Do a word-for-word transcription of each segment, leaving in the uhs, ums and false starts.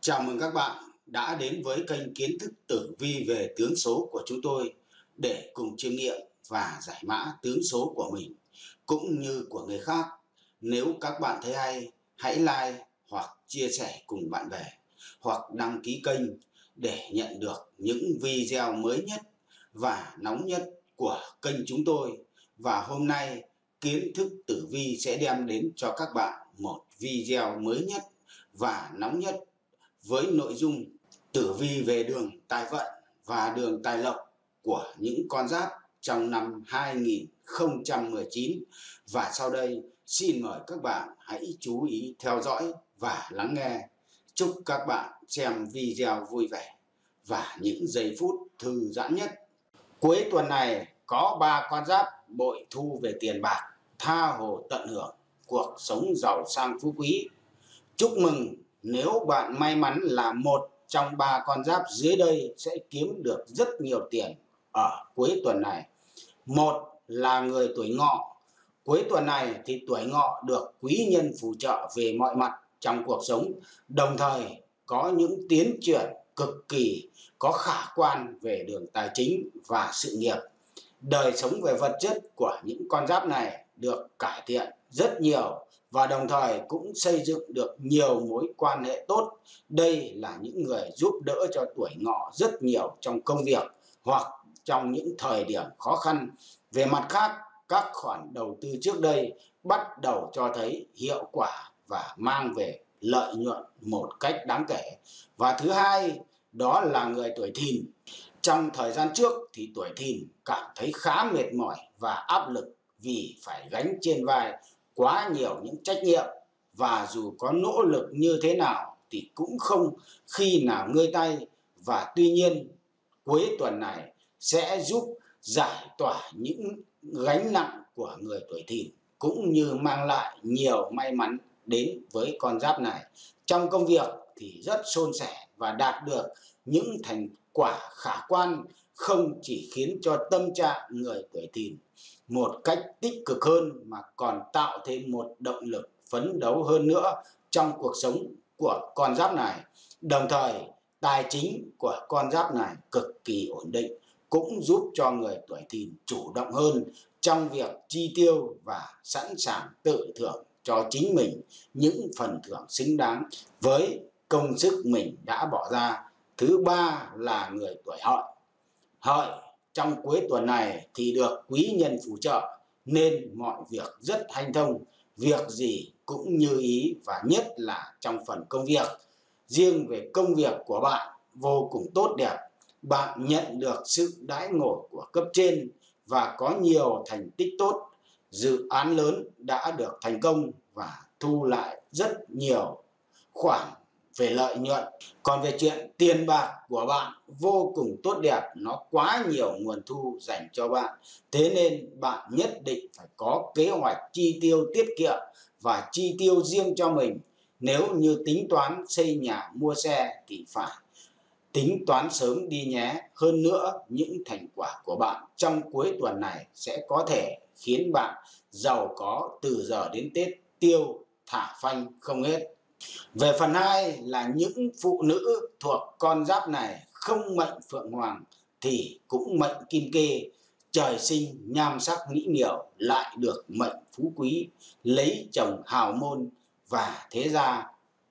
Chào mừng các bạn đã đến với kênh Kiến thức tử vi về tướng số của chúng tôi để cùng chiêm nghiệm và giải mã tướng số của mình cũng như của người khác. Nếu các bạn thấy hay, hãy like hoặc chia sẻ cùng bạn bè hoặc đăng ký kênh để nhận được những video mới nhất và nóng nhất của kênh chúng tôi. Và hôm nay Kiến thức tử vi sẽ đem đến cho các bạn một video mới nhất và nóng nhất với nội dung tử vi về đường tài vận và đường tài lộc của những con giáp trong năm hai nghìn không trăm mười chín. Và sau đây xin mời các bạn hãy chú ý theo dõi và lắng nghe. Chúc các bạn xem video vui vẻ và những giây phút thư giãn nhất. Cuối tuần này có ba con giáp bội thu về tiền bạc, tha hồ tận hưởng cuộc sống giàu sang phú quý. Chúc mừng nếu bạn may mắn là một trong ba con giáp dưới đây sẽ kiếm được rất nhiều tiền ở cuối tuần này. Một là người tuổi Ngọ. Cuối tuần này thì tuổi Ngọ được quý nhân phù trợ về mọi mặt trong cuộc sống, đồng thời có những tiến triển cực kỳ có khả quan về đường tài chính và sự nghiệp. Đời sống về vật chất của những con giáp này được cải thiện rất nhiều và đồng thời cũng xây dựng được nhiều mối quan hệ tốt. Đây là những người giúp đỡ cho tuổi Ngọ rất nhiều trong công việc hoặc trong những thời điểm khó khăn. Về mặt khác, các khoản đầu tư trước đây bắt đầu cho thấy hiệu quả và mang về lợi nhuận một cách đáng kể. Và thứ hai, đó là người tuổi Thìn. Trong thời gian trước thì tuổi Thìn cảm thấy khá mệt mỏi và áp lực vì phải gánh trên vai quá nhiều những trách nhiệm, và dù có nỗ lực như thế nào thì cũng không khi nào ngơi tay. Và tuy nhiên cuối tuần này sẽ giúp giải tỏa những gánh nặng của người tuổi Thìn cũng như mang lại nhiều may mắn đến với con giáp này. Trong công việc thì rất suôn sẻ và đạt được những thành quả khả quan, không chỉ khiến cho tâm trạng người tuổi Thìn một cách tích cực hơn mà còn tạo thêm một động lực phấn đấu hơn nữa trong cuộc sống của con giáp này. Đồng thời tài chính của con giáp này cực kỳ ổn định, cũng giúp cho người tuổi Thìn chủ động hơn trong việc chi tiêu và sẵn sàng tự thưởng cho chính mình những phần thưởng xứng đáng với công sức mình đã bỏ ra. Thứ ba là người tuổi Hợi. Hợi trong cuối tuần này thì được quý nhân phù trợ nên mọi việc rất hanh thông, việc gì cũng như ý, và nhất là trong phần công việc. Riêng về công việc của bạn vô cùng tốt đẹp, bạn nhận được sự đãi ngộ của cấp trên và có nhiều thành tích tốt. Dự án lớn đã được thành công và thu lại rất nhiều khoản về lợi nhuận. Còn về chuyện tiền bạc của bạn vô cùng tốt đẹp, nó quá nhiều nguồn thu dành cho bạn. Thế nên bạn nhất định phải có kế hoạch chi tiêu tiết kiệm và chi tiêu riêng cho mình. Nếu như tính toán xây nhà mua xe thì phải tính toán sớm đi nhé. Hơn nữa, những thành quả của bạn trong cuối tuần này sẽ có thể khiến bạn giàu có từ giờ đến Tết, tiêu thả phanh không hết. Về phần hai là những phụ nữ thuộc con giáp này không mệnh Phượng Hoàng thì cũng mệnh Kim Kê, trời sinh nhan sắc mỹ miều, lại được mệnh phú quý, lấy chồng hào môn và thế gia.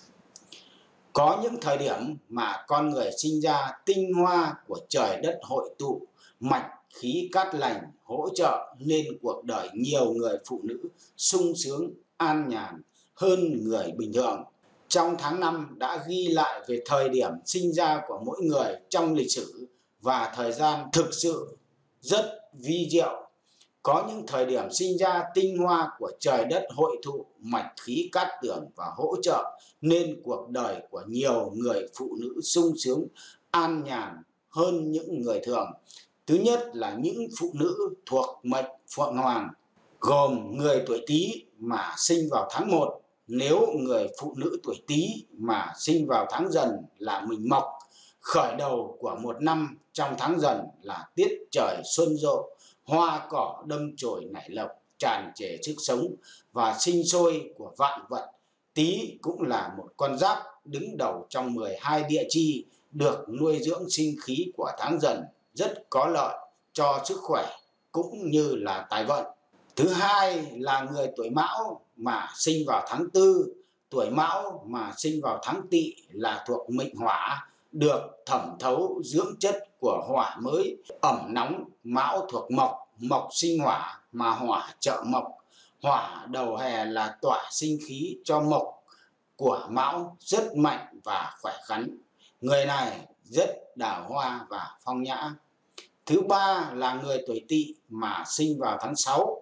Có những thời điểm mà con người sinh ra tinh hoa của trời đất hội tụ, mạch khí cát lành hỗ trợ nên cuộc đời nhiều người phụ nữ sung sướng an nhàn hơn người bình thường. Trong tháng năm đã ghi lại về thời điểm sinh ra của mỗi người trong lịch sử và thời gian thực sự rất vi diệu. Có những thời điểm sinh ra tinh hoa của trời đất hội tụ, mạch khí cát tường và hỗ trợ nên cuộc đời của nhiều người phụ nữ sung sướng an nhàn hơn những người thường. Thứ nhất là những phụ nữ thuộc mệnh Phượng Hoàng, gồm người tuổi Tý mà sinh vào tháng một. Nếu người phụ nữ tuổi Tý mà sinh vào tháng Dần là Mình Mộc, khởi đầu của một năm trong tháng Dần là tiết trời xuân rộ, hoa cỏ đâm chồi nảy lộc, tràn trề sức sống và sinh sôi của vạn vật. Tý cũng là một con giáp đứng đầu trong mười hai địa chi được nuôi dưỡng sinh khí của tháng Dần, rất có lợi cho sức khỏe cũng như là tài vận. Thứ hai là người tuổi Mão mà sinh vào tháng Tư. Tuổi Mão mà sinh vào tháng Tỵ là thuộc mệnh Hỏa, được thẩm thấu dưỡng chất của hỏa mới. Ẩm nóng, Mão thuộc Mộc, Mộc sinh hỏa mà hỏa trợ Mộc. Hỏa đầu hè là tỏa sinh khí cho Mộc của Mão rất mạnh và khỏe khoắn. Người này rất đào hoa và phong nhã. Thứ ba là người tuổi Tỵ mà sinh vào tháng sáu.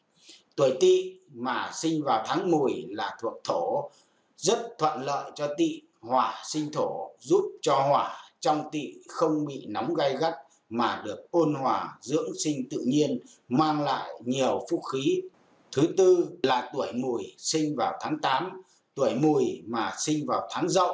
Tuổi Tỵ mà sinh vào tháng Mùi là thuộc Thổ, rất thuận lợi cho Tỵ. Hỏa sinh Thổ giúp cho hỏa trong Tỵ không bị nóng gay gắt mà được ôn hòa dưỡng sinh tự nhiên, mang lại nhiều phúc khí. Thứ tư là tuổi Mùi sinh vào tháng tám. Tuổi Mùi mà sinh vào tháng Dậu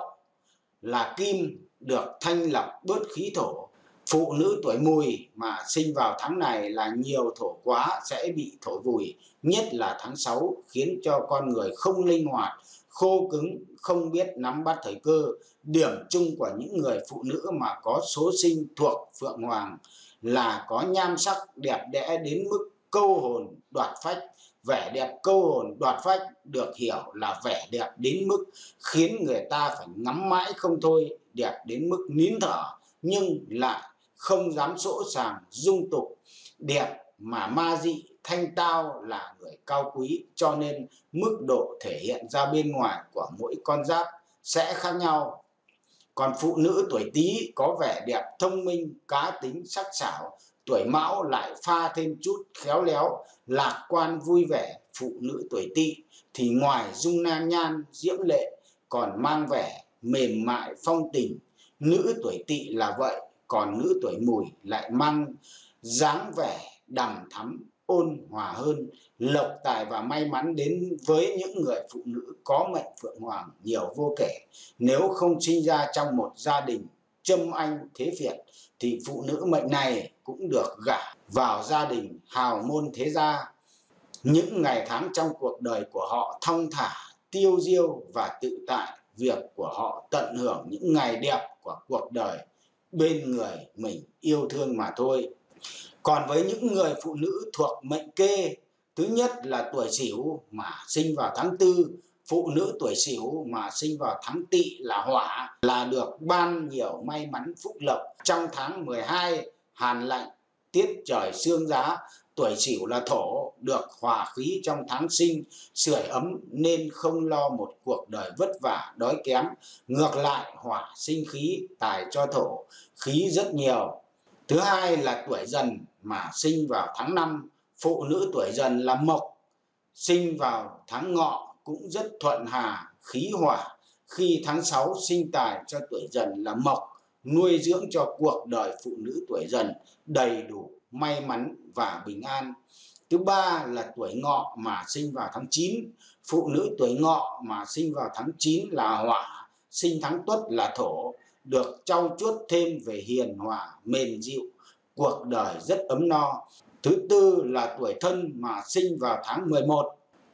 là Kim, được thanh lọc bớt khí thổ. Phụ nữ tuổi Mùi mà sinh vào tháng này là nhiều thổ quá sẽ bị thổi vùi, nhất là tháng sáu, khiến cho con người không linh hoạt, khô cứng, không biết nắm bắt thời cơ. Điểm chung của những người phụ nữ mà có số sinh thuộc Phượng Hoàng là có nhan sắc đẹp đẽ đến mức câu hồn đoạt phách. Vẻ đẹp câu hồn đoạt phách được hiểu là vẻ đẹp đến mức khiến người ta phải ngắm mãi không thôi, đẹp đến mức nín thở nhưng lại không dám sỗ sàng dung tục. Đẹp mà ma dị thanh tao là người cao quý, cho nên mức độ thể hiện ra bên ngoài của mỗi con giáp sẽ khác nhau. Còn phụ nữ tuổi Tý có vẻ đẹp thông minh, cá tính, sắc sảo. Tuổi Mão lại pha thêm chút khéo léo, lạc quan, vui vẻ. Phụ nữ tuổi Tỵ thì ngoài dung nhan nhan diễm lệ còn mang vẻ mềm mại phong tình. Nữ tuổi Tỵ là vậy, còn nữ tuổi Mùi lại mang dáng vẻ đằm thắm, ôn hòa hơn. Lộc tài và may mắn đến với những người phụ nữ có mệnh Phượng Hoàng nhiều vô kể. Nếu không sinh ra trong một gia đình châm anh thế phiệt thì phụ nữ mệnh này cũng được gả vào gia đình hào môn thế gia. Những ngày tháng trong cuộc đời của họ thong thả, tiêu diêu và tự tại. Việc của họ tận hưởng những ngày đẹp của cuộc đời bên người mình yêu thương mà thôi. Còn với những người phụ nữ thuộc mệnh Kê, thứ nhất là tuổi Sửu mà sinh vào tháng Tư. Phụ nữ tuổi Sửu mà sinh vào tháng Tỵ là hỏa, là được ban nhiều may mắn phúc lộc. Trong tháng mười hai hàn lạnh, tiết trời sương giá. Tuổi Sửu là thổ, được hòa khí trong tháng sinh, sưởi ấm nên không lo một cuộc đời vất vả đói kém. Ngược lại hỏa sinh khí, tài cho thổ, khí rất nhiều. Thứ hai là tuổi Dần mà sinh vào tháng năm. Phụ nữ tuổi Dần là Mộc, sinh vào tháng Ngọ cũng rất thuận hà, khí hỏa. Khi tháng sáu sinh tài cho tuổi Dần là Mộc, nuôi dưỡng cho cuộc đời phụ nữ tuổi Dần đầy đủ may mắn và bình an. Thứ ba là tuổi Ngọ mà sinh vào tháng chín. Phụ nữ tuổi Ngọ mà sinh vào tháng chín là hỏa, sinh tháng Tuất là thổ, được trau chuốt thêm về hiền hòa, mềm dịu, cuộc đời rất ấm no. Thứ tư là tuổi Thân mà sinh vào tháng mười một.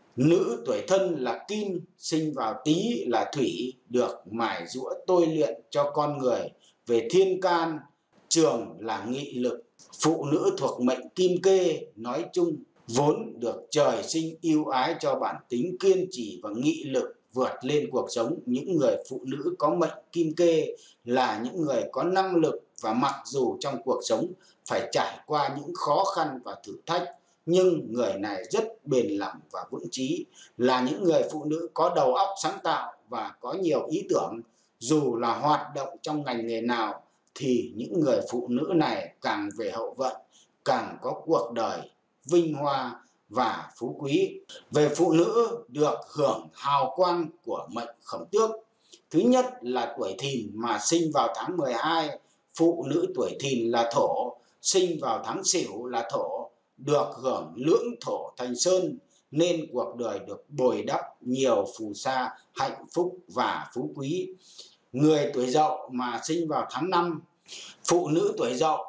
Nữ tuổi Thân là Kim, sinh vào Tý là thủy, được mài giũa tôi luyện cho con người về thiên can, trường là nghị lực. Phụ nữ thuộc mệnh Kim Kê nói chung vốn được trời sinh ưu ái cho bản tính kiên trì và nghị lực vượt lên cuộc sống. Những người phụ nữ có mệnh Kim Kê là những người có năng lực, và mặc dù trong cuộc sống phải trải qua những khó khăn và thử thách, nhưng người này rất bền lòng và vững chí, là những người phụ nữ có đầu óc sáng tạo và có nhiều ý tưởng. Dù là hoạt động trong ngành nghề nào thì những người phụ nữ này càng về hậu vận, càng có cuộc đời vinh hoa và phú quý. Về phụ nữ được hưởng hào quang của mệnh Khổng Tước. Thứ nhất là tuổi Thìn mà sinh vào tháng mười hai. Phụ nữ tuổi Thìn là thổ, sinh vào tháng Sửu là thổ, được hưởng lưỡng thổ thành sơn, nên cuộc đời được bồi đắp nhiều phù sa, hạnh phúc và phú quý. Người tuổi Dậu mà sinh vào tháng năm. Phụ nữ tuổi Dậu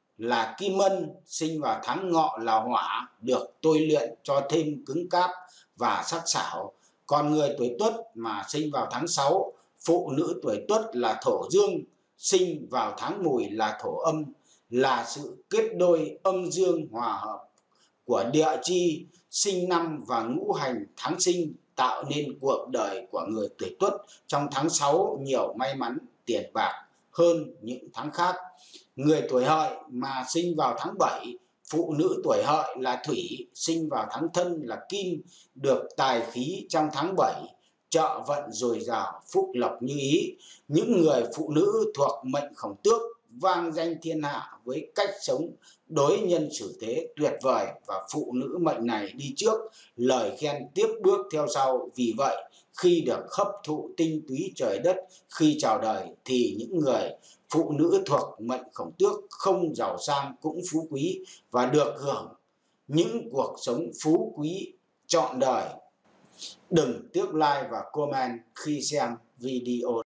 là Kim Mân, sinh vào tháng Ngọ là hỏa, được tôi luyện cho thêm cứng cáp và sắc sảo. Còn người tuổi Tuất mà sinh vào tháng sáu. Phụ nữ tuổi Tuất là thổ dương, sinh vào tháng Mùi là thổ âm, là sự kết đôi âm dương hòa hợp của địa chi sinh năm và ngũ hành tháng sinh, tạo nên cuộc đời của người tuổi Tuất trong tháng sáu nhiều may mắn tiền bạc hơn những tháng khác. Người tuổi Hợi mà sinh vào tháng bảy, phụ nữ tuổi Hợi là thủy, sinh vào tháng Thân là kim, được tài khí trong tháng bảy, trợ vận dồi dào, phúc lộc như ý. Những người phụ nữ thuộc mệnh Khổng Tước vang danh thiên hạ với cách sống đối nhân xử thế tuyệt vời, và phụ nữ mệnh này đi trước, lời khen tiếp bước theo sau. Vì vậy, khi được hấp thụ tinh túy trời đất khi chào đời, thì những người phụ nữ thuộc mệnh Khổng Tước không giàu sang cũng phú quý và được hưởng những cuộc sống phú quý trọn đời. Đừng tiếc like và comment khi xem video.